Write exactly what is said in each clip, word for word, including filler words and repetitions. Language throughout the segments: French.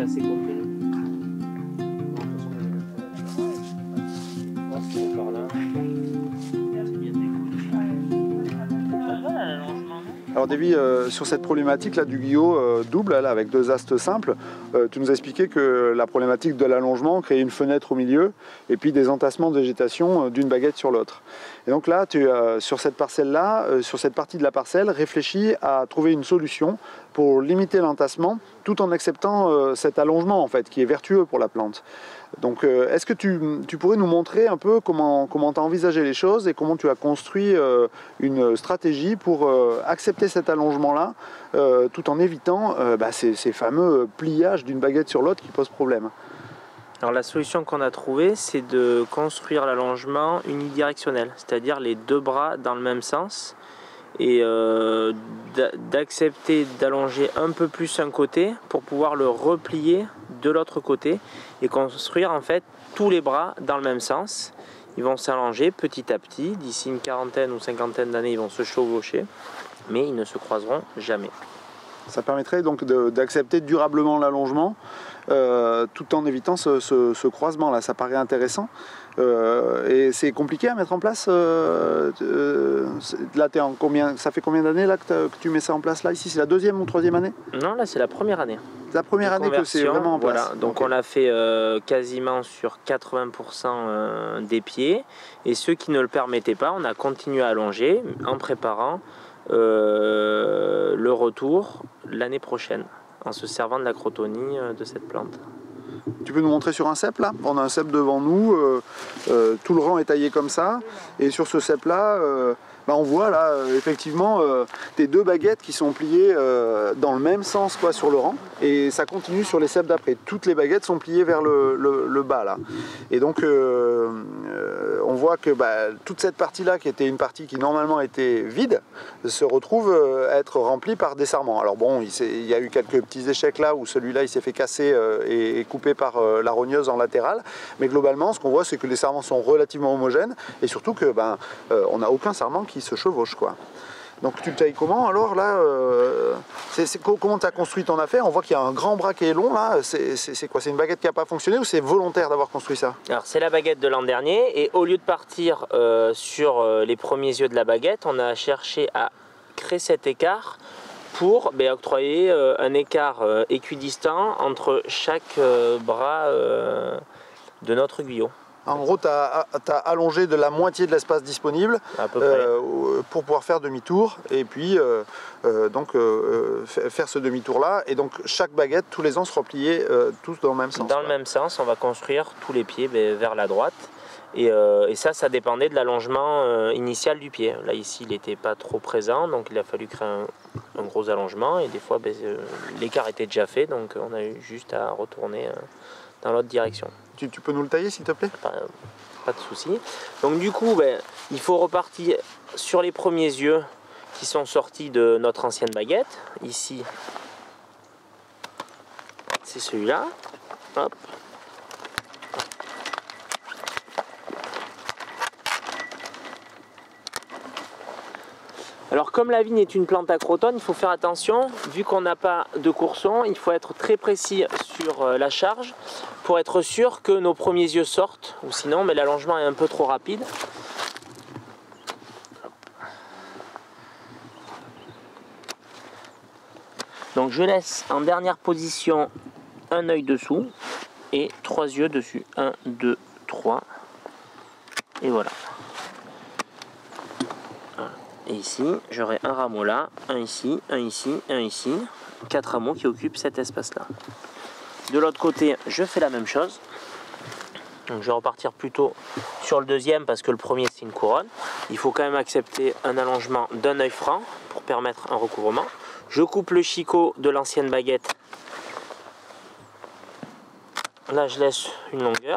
assez complet. Par là. Alors Davy, euh, sur cette problématique là du guyot euh, double là, avec deux astes simples, euh, tu nous as expliqué que la problématique de l'allongement créait une fenêtre au milieu et puis des entassements de végétation euh, d'une baguette sur l'autre. Et donc là, tu, euh, sur cette parcelle là, euh, sur cette partie de la parcelle, réfléchis à trouver une solution pour limiter l'entassement tout en acceptant euh, cet allongement en fait, qui est vertueux pour la plante. Donc euh, est-ce que tu, tu pourrais nous montrer un peu comment comment tu as envisagé les choses et comment tu as construit euh, une stratégie pour euh, accepter cet allongement-là, euh, tout en évitant euh, bah, ces, ces fameux pliages d'une baguette sur l'autre qui posent problème? Alors la solution qu'on a trouvée, c'est de construire l'allongement unidirectionnel, c'est-à-dire les deux bras dans le même sens, et euh, d'accepter d'allonger un peu plus un côté pour pouvoir le replier de l'autre côté et construire en fait tous les bras dans le même sens. Ils vont s'allonger petit à petit, d'ici une quarantaine ou cinquantaine d'années ils vont se chevaucher, mais ils ne se croiseront jamais. Ça permettrait donc d'accepter durablement l'allongement euh, tout en évitant ce, ce, ce croisement là, ça paraît intéressant. Euh, et c'est compliqué à mettre en place. Euh, euh, là, es en combien, ça fait combien d'années là que, que tu mets ça en place là? Ici, c'est la deuxième ou troisième année? Non, là c'est la première année. La première année que c'est vraiment en place. Voilà, donc okay. On l'a fait euh, quasiment sur quatre-vingts pour cent euh, des pieds. Et ceux qui ne le permettaient pas, on a continué à allonger en préparant euh, le retour l'année prochaine, en se servant de la crotonie euh, de cette plante. Tu peux nous montrer sur un cep là? On a un cep devant nous, euh, euh, tout le rang est taillé comme ça, et sur ce cep là, euh, bah on voit là euh, effectivement euh, tes deux baguettes qui sont pliées euh, dans le même sens quoi, sur le rang, et ça continue sur les ceps d'après. Toutes les baguettes sont pliées vers le, le, le bas là, et donc euh, euh, on voit que bah, toute cette partie là qui était une partie qui normalement était vide se retrouve euh, à être remplie par des sarments. Alors bon, il, il y a eu quelques petits échecs là où celui-là il s'est fait casser euh, et, et coupé par euh, la rogneuse en latéral, mais globalement ce qu'on voit c'est que les sarments sont relativement homogènes et surtout que ben, euh, on n'a aucun sarment qui se chevauche quoi. Donc tu le tailles comment alors là euh, c'est, c'est, comment tu as construit ton affaire? On voit qu'il y a un grand bras qui est long là, c'est, c'est, c'est quoi? C'est une baguette qui n'a pas fonctionné ou c'est volontaire d'avoir construit ça? Alors c'est la baguette de l'an dernier, et au lieu de partir euh, sur euh, les premiers yeux de la baguette, on a cherché à créer cet écart pour ben, octroyer euh, un écart euh, équidistant entre chaque euh, bras euh, de notre guyot. En gros, tu as, as allongé de la moitié de l'espace disponible à peu près. Euh, pour pouvoir faire demi-tour et puis euh, euh, donc euh, faire ce demi-tour-là. Et donc chaque baguette, tous les ans, se replier euh, tous dans le même sens. Dans le même sens, on va construire tous les pieds ben, vers la droite. Et, euh, et ça, ça dépendait de l'allongement euh, initial du pied. Là, ici, il n'était pas trop présent, donc il a fallu créer un, un gros allongement. Et des fois, ben, euh, l'écart était déjà fait, donc on a eu juste à retourner euh, dans l'autre direction. Tu, tu peux nous le tailler s'il te plaît? Pas, pas de souci. Donc du coup, ben, il faut repartir sur les premiers yeux qui sont sortis de notre ancienne baguette. Ici, c'est celui-là. Hop. Alors comme la vigne est une plante à crotone, il faut faire attention, vu qu'on n'a pas de courson, il faut être très précis sur la charge pour être sûr que nos premiers yeux sortent, ou sinon mais l'allongement est un peu trop rapide. Donc je laisse en dernière position un œil dessous et trois yeux dessus. un, deux, trois. Et voilà. Et ici, j'aurai un rameau là, un ici, un ici, un ici. Quatre rameaux qui occupent cet espace-là. De l'autre côté, je fais la même chose. Donc je vais repartir plutôt sur le deuxième parce que le premier c'est une couronne. Il faut quand même accepter un allongement d'un œil franc pour permettre un recouvrement. Je coupe le chicot de l'ancienne baguette. Là je laisse une longueur.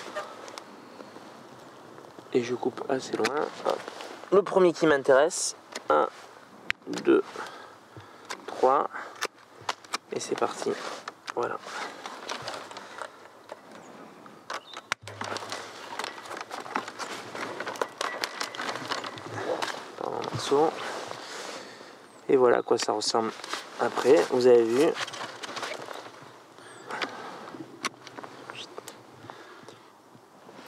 Et je coupe assez loin. Hop. Le premier qui m'intéresse. un, deux, trois. Et c'est parti. Voilà. Par un morceau. Et voilà à quoi ça ressemble après. Vous avez vu.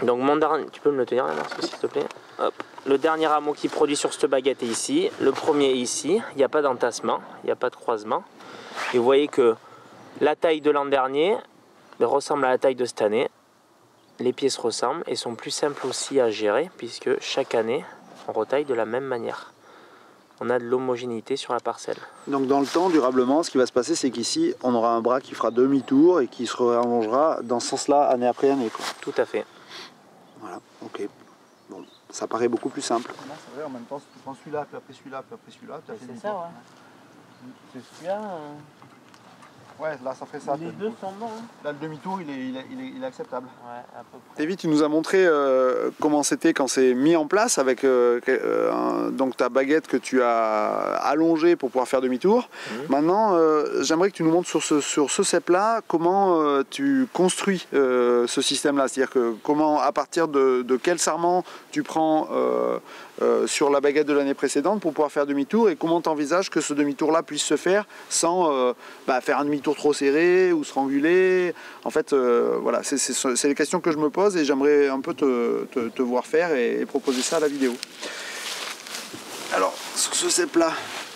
Donc mon dernier, tu peux me le tenir là, Marceau, s'il te plaît. Hop. Le dernier rameau qui produit sur cette baguette est ici. Le premier est ici. Il n'y a pas d'entassement, il n'y a pas de croisement. Et vous voyez que la taille de l'an dernier ressemble à la taille de cette année. Les pieds se ressemblent et sont plus simples aussi à gérer puisque chaque année on retaille de la même manière. On a de l'homogénéité sur la parcelle. Donc dans le temps, durablement, ce qui va se passer, c'est qu'ici, on aura un bras qui fera demi-tour et qui se rallongera dans ce sens-là, année après année, quoi. Tout à fait. Voilà, ok. Bon, ça paraît beaucoup plus simple. C'est vrai, en même temps, si tu prends celui-là, puis après celui-là, puis après celui-là, tu as fait c'est ça, ouais. C'est celui-là. Euh... Ouais, là, ça fait ça. Les deux sont bons. Hein. Là, le demi-tour, il est, il, est, il, est, il est acceptable. Ouais, à peu près. David, tu nous as montré euh, comment c'était quand c'est mis en place avec euh, euh, un, donc ta baguette que tu as allongée pour pouvoir faire demi-tour. Mmh. Maintenant, euh, j'aimerais que tu nous montres sur ce, sur ce cep-là comment euh, tu construis euh, ce système-là. C'est-à-dire que comment, à partir de, de quel sarment tu prends euh, euh, sur la baguette de l'année précédente pour pouvoir faire demi-tour et comment tu envisages que ce demi-tour-là puisse se faire sans euh, bah, faire un demi-tour trop serré ou se ranguler. En fait, euh, voilà, c'est les questions que je me pose et j'aimerais un peu te, te, te voir faire et, et proposer ça à la vidéo. Alors, sur ce cep-là.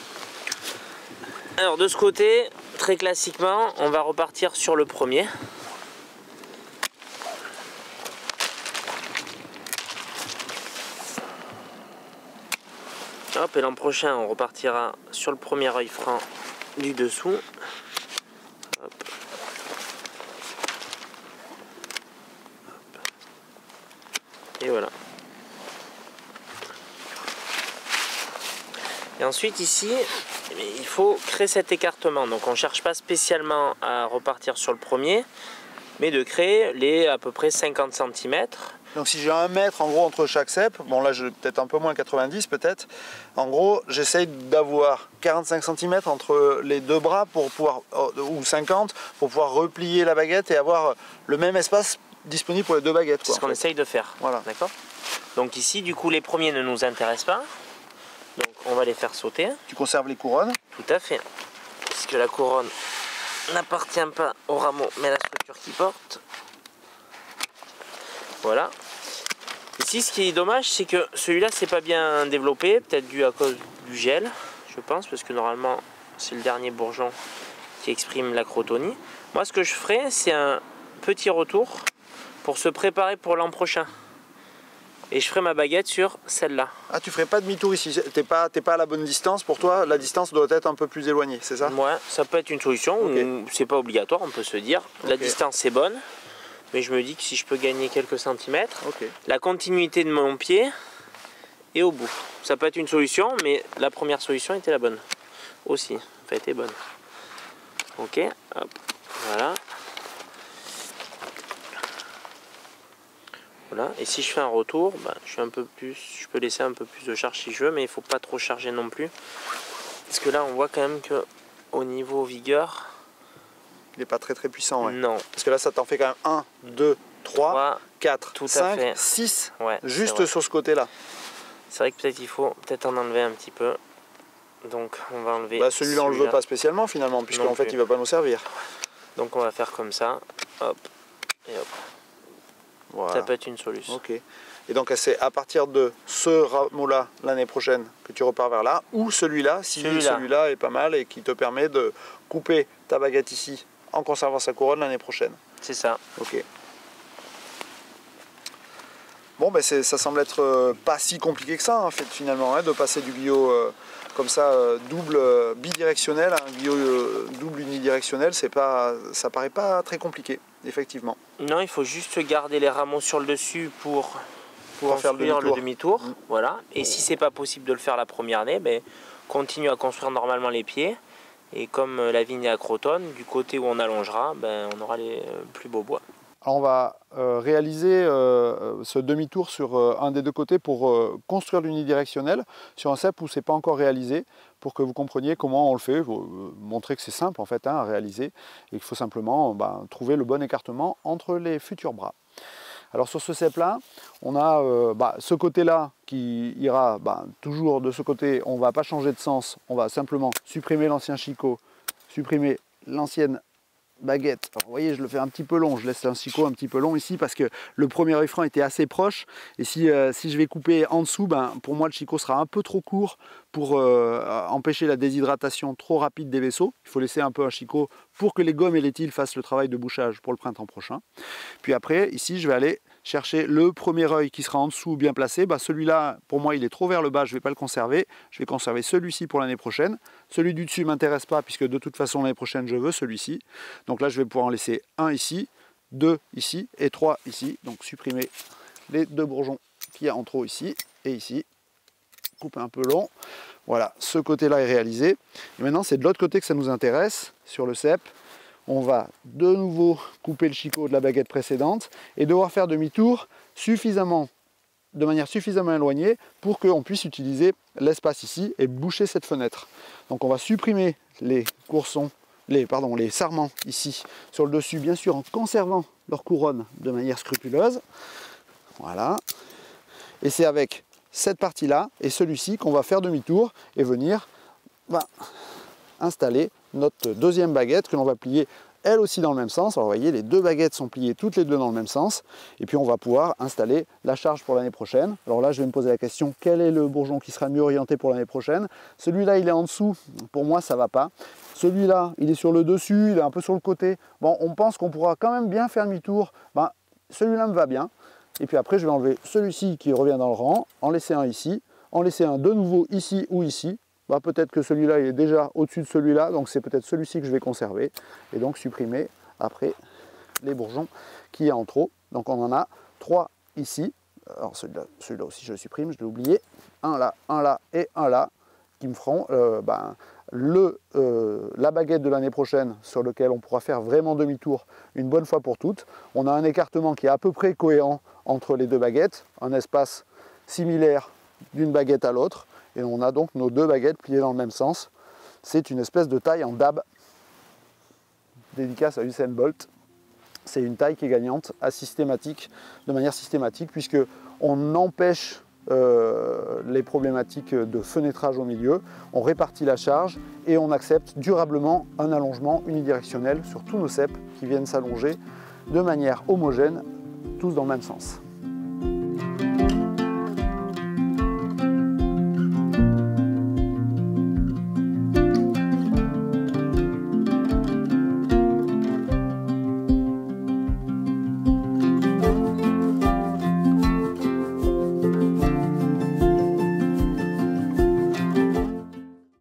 Alors, de ce côté, très classiquement, on va repartir sur le premier. Hop, et l'an prochain, on repartira sur le premier œil franc du dessous. Hop. Et voilà. Et ensuite ici, il faut créer cet écartement. Donc on ne cherche pas spécialement à repartir sur le premier, mais de créer les à peu près cinquante centimètres. Donc si j'ai un mètre en gros entre chaque cep, bon là j'ai peut-être un peu moins quatre-vingt-dix peut-être, en gros j'essaye d'avoir quarante-cinq centimètres entre les deux bras pour pouvoir, ou cinquante, pour pouvoir replier la baguette et avoir le même espace disponible pour les deux baguettes. C'est ce qu'on essaye de faire. Voilà. D'accord. Donc ici du coup les premiers ne nous intéressent pas, donc on va les faire sauter. Tu conserves les couronnes? Tout à fait, puisque la couronne n'appartient pas au rameau mais à la structure qui porte. Voilà. Ici, ce qui est dommage, c'est que celui-là, c'est pas bien développé, peut-être dû à cause du gel, je pense, parce que normalement, c'est le dernier bourgeon qui exprime la crotonie. Moi, ce que je ferai, c'est un petit retour pour se préparer pour l'an prochain. Et je ferai ma baguette sur celle-là. Ah, tu ferais pas demi-tour ici? T'es pas, t'es pas à la bonne distance pour toi? La distance doit être un peu plus éloignée, c'est ça? Ouais, ça peut être une solution, okay. Ou c'est pas obligatoire, on peut se dire. Okay. La distance, c'est bonne. Mais je me dis que si je peux gagner quelques centimètres, okay. La continuité de mon pied est au bout. Ça peut être une solution, mais la première solution était la bonne. Aussi, enfin, était bonne. Ok, hop, voilà. Voilà, et si je fais un retour, bah, je suis un peu plus, je peux laisser un peu plus de charge si je veux, mais il ne faut pas trop charger non plus. Parce que là, on voit quand même que au niveau vigueur, il n'est pas très très puissant. Ouais. Non. Parce que là, ça t'en fait quand même un, deux, trois, quatre, cinq, six, ouais, juste sur ce côté-là. C'est vrai que peut-être il faut peut-être en enlever un petit peu. Donc on va enlever. Bah, celui-là, on ne le veut pas spécialement finalement, puisqu'en fait, il ne va pas nous servir. Donc on va faire comme ça. Hop. Et hop. Voilà. Ça peut être une solution. Ok. Et donc c'est à partir de ce rameau-là l'année prochaine que tu repars vers là, ou celui-là, si celui-là celui est pas mal et qui te permet de couper ta baguette ici en conservant sa couronne l'année prochaine. C'est ça. Ok. Bon, ben ça semble être euh, pas si compliqué que ça en fait finalement, hein, de passer du guillot euh, comme ça euh, double euh, bidirectionnel à un guillot euh, double unidirectionnel, c'est pas, ça paraît pas très compliqué, effectivement. Non, il faut juste garder les rameaux sur le dessus pour pouvoir faire le demi-tour. Demi mmh. Voilà. Et si c'est pas possible de le faire la première année, ben, continue à construire normalement les pieds. Et comme la vigne est à crotonne, du côté où on allongera, ben, on aura les plus beaux bois. Alors on va euh, réaliser euh, ce demi-tour sur euh, un des deux côtés pour euh, construire l'unidirectionnel sur un cep où ce n'est pas encore réalisé, pour que vous compreniez comment on le fait, vous, euh, montrer que c'est simple en fait hein, à réaliser et qu'il faut simplement bah, trouver le bon écartement entre les futurs bras. Alors sur ce cep là, on a euh, bah, ce côté là qui ira bah, toujours de ce côté, on ne va pas changer de sens, on va simplement supprimer l'ancien chicot, supprimer l'ancienne baguettes. Alors, vous voyez, je le fais un petit peu long, je laisse un chicot un petit peu long ici parce que le premier œil franc était assez proche. Et si, euh, si je vais couper en dessous, ben, pour moi le chicot sera un peu trop court pour euh, empêcher la déshydratation trop rapide des vaisseaux. Il faut laisser un peu un chicot pour que les gommes et les tiles fassent le travail de bouchage pour le printemps prochain. Puis après, ici, je vais aller chercher le premier œil qui sera en dessous bien placé. Ben, celui-là, pour moi, il est trop vers le bas, je ne vais pas le conserver. Je vais conserver celui-ci pour l'année prochaine. Celui du dessus ne m'intéresse pas puisque de toute façon, l'année prochaine, je veux celui-ci. Donc là, je vais pouvoir en laisser un ici, deux ici et trois ici. Donc supprimer les deux bourgeons qu'il y a en trop ici et ici. Couper un peu long. Voilà, ce côté-là est réalisé. Et maintenant, c'est de l'autre côté que ça nous intéresse, sur le cep. On va de nouveau couper le chicot de la baguette précédente et devoir faire demi-tour suffisamment, de manière suffisamment éloignée pour qu'on puisse utiliser l'espace ici et boucher cette fenêtre. Donc on va supprimer les coursons, les, pardon, les sarments ici sur le dessus, bien sûr en conservant leur couronne de manière scrupuleuse. Voilà. Et c'est avec cette partie-là et celui-ci qu'on va faire demi-tour et venir bah, installer notre deuxième baguette que l'on va plier elle aussi dans le même sens. Alors vous voyez, les deux baguettes sont pliées toutes les deux dans le même sens. Et puis on va pouvoir installer la charge pour l'année prochaine. Alors là, je vais me poser la question, quel est le bourgeon qui sera mieux orienté pour l'année prochaine? Celui-là, il est en dessous. Pour moi, ça ne va pas. Celui-là, il est sur le dessus, il est un peu sur le côté. Bon, on pense qu'on pourra quand même bien faire demi-tour. Ben, celui-là me va bien. Et puis après, je vais enlever celui-ci qui revient dans le rang, en laisser un ici, en laisser un de nouveau ici ou ici. Bah, peut-être que celui-là il est déjà au-dessus de celui-là, donc c'est peut-être celui-ci que je vais conserver. Et donc supprimer après les bourgeons qu'il y a en trop. Donc on en a trois ici. Alors celui-là celui-là aussi je le supprime, je l'ai oublié. Un là, un là et un là, qui me feront euh, ben, le, euh, la baguette de l'année prochaine sur lequel on pourra faire vraiment demi-tour une bonne fois pour toutes. On a un écartement qui est à peu près cohérent entre les deux baguettes, un espace similaire d'une baguette à l'autre. Et on a donc nos deux baguettes pliées dans le même sens. C'est une espèce de taille en dab. Dédicace à Usain Bolt. C'est une taille qui est gagnante à systématique, de manière systématique, puisque on empêche euh, les problématiques de fenêtrage au milieu, on répartit la charge et on accepte durablement un allongement unidirectionnel sur tous nos ceps qui viennent s'allonger de manière homogène, tous dans le même sens.